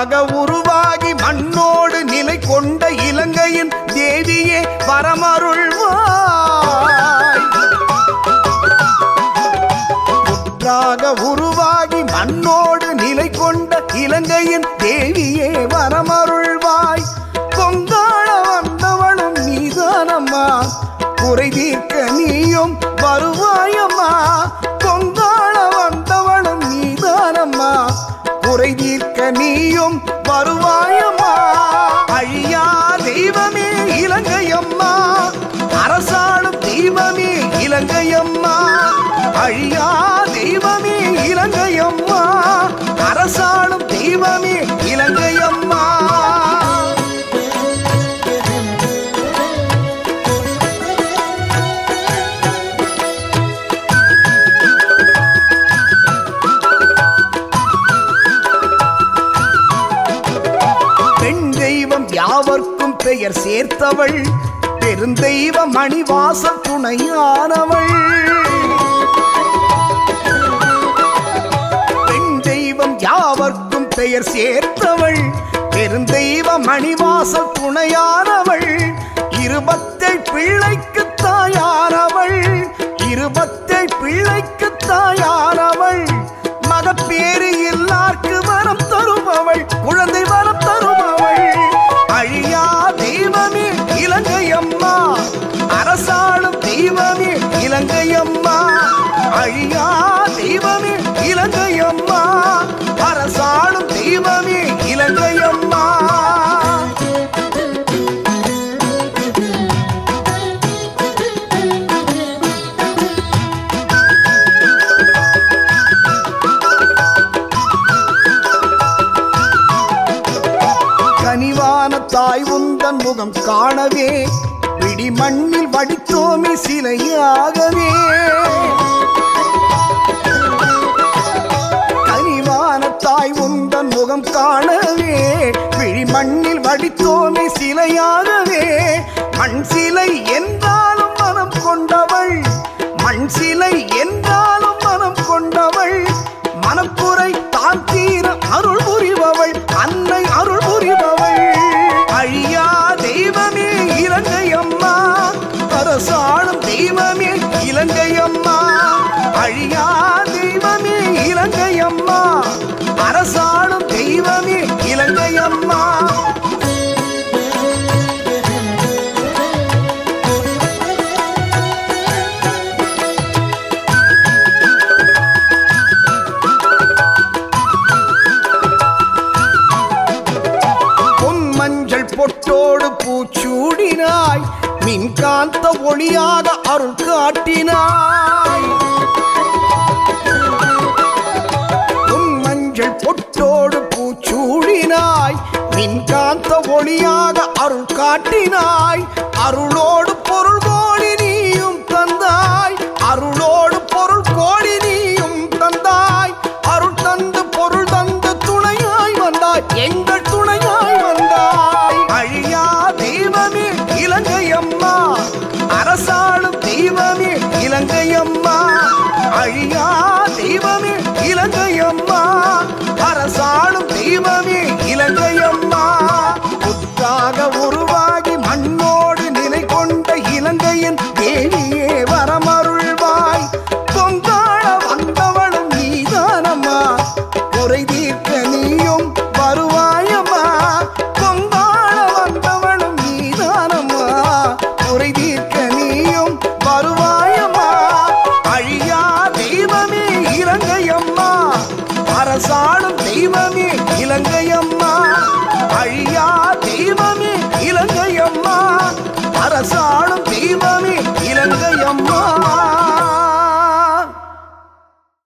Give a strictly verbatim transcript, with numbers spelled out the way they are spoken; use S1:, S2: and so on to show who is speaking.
S1: புற்றாக உருவாகி மண்ணோடு நிலை கொண்ட இலங்கையின் தேவியே வரமருள்வாய். புற்றாக உருவாகி மண்ணோடு நிலை கொண்ட இலங்கையின் தேவியே வரமருள்வாய். பொங்காள வந்தவளும் நீதானம்மா, குறை தீர்க்க நீயும் வருவாயம்மா. பொங்காள வந்தவளும் நீதானம்மா, குறை தீர்க்க நீயும் வருவாயம்மா. அழியா தெய்வமே இலங்கையம்மா, அரசாளும் தெய்வமே இலங்கையம்மா. அழியா தெய்வமே இலங்கையம்மா, அரசாளும் தெய்வமே இலங்கையம்மா. யாவர்க்கும் பெயர் சேர்த்தவள், பெருந்தெய்வ மணிவாசல் துணையானவள். பெண் தெய்வம் யாவர்க்கும் பெயர் சேர்த்தவள், பெருந்தெய்வ மணிவாசல் துணையானவள். இருபத்தேழு பிள்ளைக்கு தாயானவள், இருபத்தேழு பிள்ளைக்கு தாயானவள். மகப்பேறு எல்லாருக்கு வரம் தருபவள், குழந்தை வரம் தருபவள். அழியா தெய்வமே இலங்கையம்மா, அரசாளும் தெய்வமே இலங்கையம்மா. அழியா தெய்வமே இலங்கையம்மா, அரசாளும் தெய்வமே இலங்கையம்மா. கனிவான தாய் உந்தன் முகம் காணவே, பிடி மண்ணில் வடித்தோமே சிலையாகவே. கனிவான தாய் உந்தன் முகம் காணவே, பிடி மண்ணில் வடித்தோமே சிலையாகவே. மண் சிலை என்றாலும் மனம் கொண்டவள், மண் சிலை என்றாலும் மனம் கொண்டவள். மனக்குறை தான் தீர அருள் புரிபவள், அன்னை அருள் புரிபவள். அழியா தெய்வமே இலங்கையம்மா, அரசாளும் தெய்வமே இலங்கையம்மா. அழியா தெய்வமே இலங்கையம்மா, அரசாளும் தெய்வமே இலங்கையம்மா. பொட்டோடு பூச்சூடினாய், மின்காந்த ஒளியாக அருள் காட்டினாய். உன் மஞ்சள் பொட்டோடு பூச்சூடினாய், மின்காந்த ஒளியாக அருள் காட்டினாய். அருளோடு பொருள் கோடி நீயும் தந்தாய், அருளோடு பொருள் கோடி நீயும் தந்தாய். அருள் தந்து பொருள் தந்து துணையாய் வந்தாய், எங்கள் துணையாய் வந்தாய். அழியா தெய்வமே இலங்கையம்மா, அரசாளும் தெய்வமே இலங்கையம்மா. அழியா தெய்வமே இலங்கையம்மா, அரசாளும் தெய்வமே இலங்கையம்மா. புத்தாக ஒரு